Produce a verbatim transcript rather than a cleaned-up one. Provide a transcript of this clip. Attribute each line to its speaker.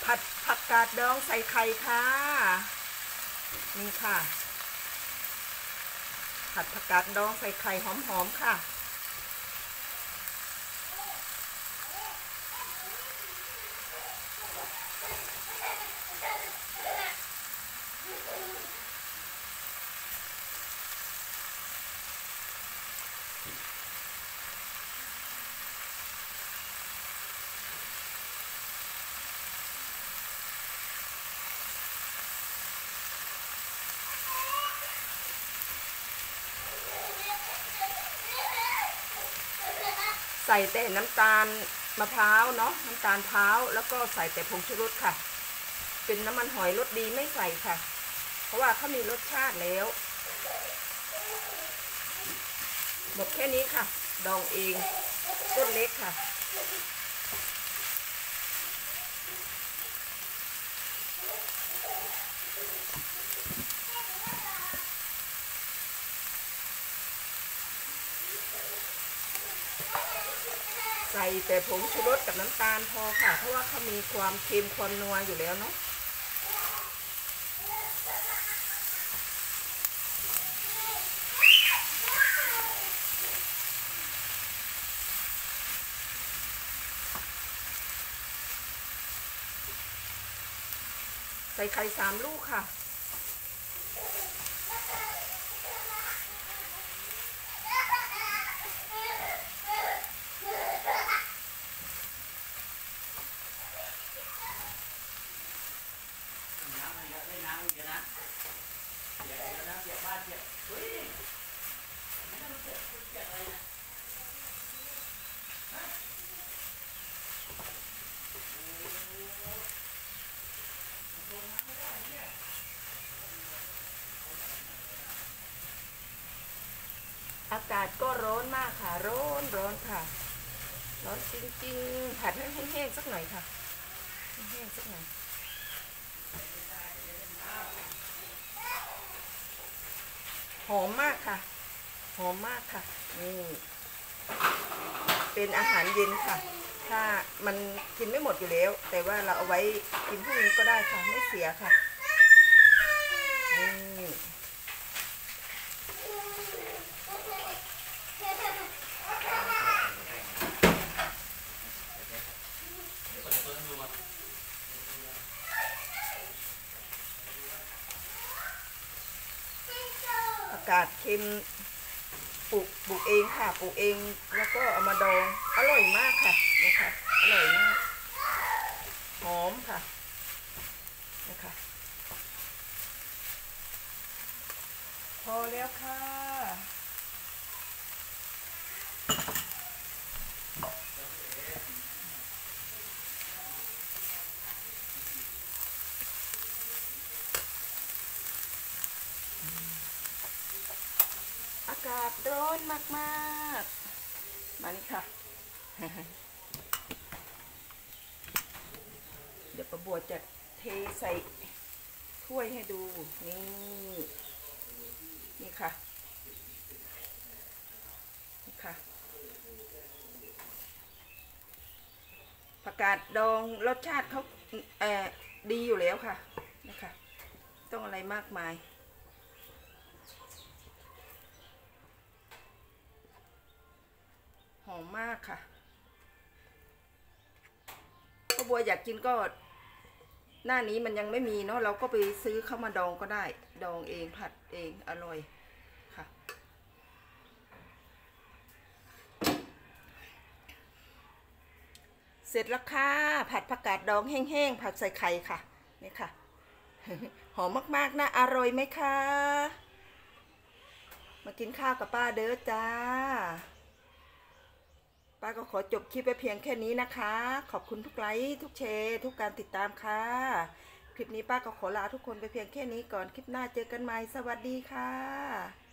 Speaker 1: ผัดผักกาดดองใส่ไข่ค่ะนี่ค่ะผัดผักกาดดองใส่ไข่หอมๆค่ะใส่แต่น้ำตาลมะพร้าวเนาะน้ำตาลเท้าแล้วก็ใส่แต่ผงชูรสค่ะเป็นน้ำมันหอยรสดีไม่ใส่ค่ะเพราะว่าเขามีรสชาติแล้วหมดแค่นี้ค่ะดองเองต้นเล็กค่ะใส่แต่ผงชูรสกับน้ำตาลพอค่ะเพราะว่าเขามีความเค็มความนัวอยู่แล้วเนาะใส่ไข่สามลูกค่ะอากาศก็ร้อนมากค่ะร้อนร้อนค่ะร้อนจริงๆผัดให้แห้งๆสักหน่อยค่ะแห้งๆสักหน่อยหอมมากค่ะหอมมากค่ะนี่เป็นอาหารเย็นค่ะถ้ามันกินไม่หมดอยู่แล้วแต่ว่าเราเอาไว้กินพรุ่งนี้ก็ได้ค่ะไม่เสียค่ะนี่อากาศเค็มปลูกปลูกเองค่ะปลูกเองแล้วก็เอามาดองอร่อยมากค่ะนะคะอร่อยมากหอมค่ะนะคะพอแล้วค่ะอากาศร้อนมากๆมานี่ค่ะ เดี๋ยวป้าบัวจะเทใส่ถ้วยให้ดูนี่นี่ค่ะนี่ค่ะผักกาดดองรสชาติเขาเอ่อดีอยู่แล้วค่ะนะคะต้องอะไรมากมายหอมมากค่ะป้าบัวอยากกินก็หน้านี้มันยังไม่มีเนาะเราก็ไปซื้อเข้ามาดองก็ได้ดองเองผัดเองอร่อยค่ะเสร็จแล้วค่ะผัดผักกาดดองแห้งๆผัดใส่ไข่ค่ะนี่ค่ะหอมมากๆนะอร่อยไหมคะมากินข้าวกับป้าเด้อจ้าป้าก็ขอจบคลิปไปเพียงแค่นี้นะคะขอบคุณทุกไลค์ทุกแชร์ทุกการติดตามค่ะคลิปนี้ป้าก็ขอลาทุกคนไปเพียงแค่นี้ก่อนคลิปหน้าเจอกันใหม่สวัสดีค่ะ